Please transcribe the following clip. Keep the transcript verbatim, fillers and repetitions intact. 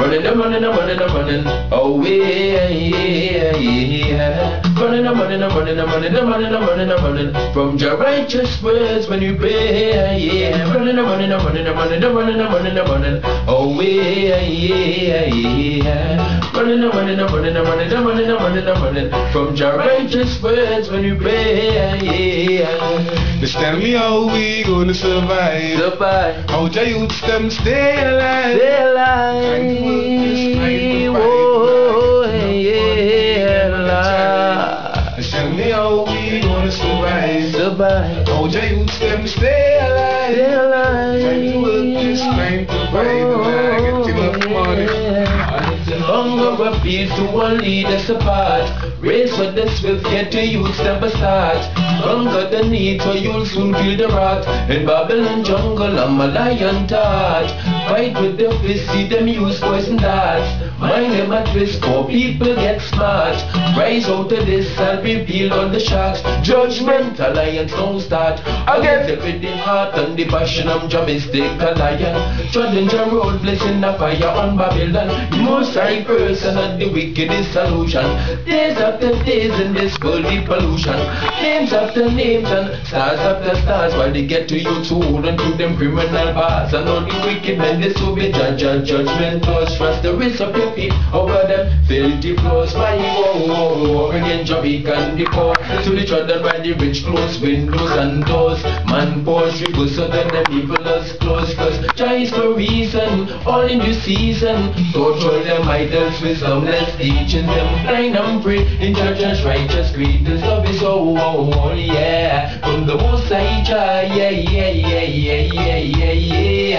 Running, I'm running, I'm running, I'm running away, yeah, yeah. Running, I'm running, I'm running, I'm running, I'm running, I'm running, I'm running from your righteous words when you pray, yeah. Running, I'm running, I'm running, I'm running, I'm running, I'm running, I'm running away, yeah, yeah. Running, I'm running, I'm running, I'm running, I'm running, I'm running, I'm running from your righteous words when you pray, yeah. Just tell me how we gonna survive. Survive. How the youths them stay alive. Stay alive. Trying to work this nine to five. Oh, yeah, Lord. Just tell me how we gonna survive. Survive. How the youths them stay alive. Stay alive. Trying to work this nine to five. And I get enough money. Hunger appeals to one leaders apart. Race for the swift, get to youth never start. Hunger the need for you'll soon feel the wrath. In Babylon jungle I'm a lion tart. Fight with the fist, see them use poison darts. Mind them at risk, for people get smart. Rise out of this, I'll reveal on the sharks. Judgment, alliance don't start. Against every the heart and the passion, I'm your mistake, a lion. Treading your road, blessing the fire on Babylon. The most high person and the wickedest solution. Days after days in this worldly pollution. Names after names and stars after stars. While they get to you to hold on to them criminal bars. And all the wicked men disobey judge and judgment laws. Trust the risk of your feet over them filthy floors. My war, war, war against Jamaica and the poor. To the trodden by the rich, close windows and doors. Man pours rivers so that the people are close. Cause Jah is for reason, all in due season. Torture them idols, wisdomless teaching them blind and free. In judge's righteous greatest love is oh, oh, oh, yeah. From the most high Jah, yeah, yeah, yeah, yeah, yeah, yeah, yeah.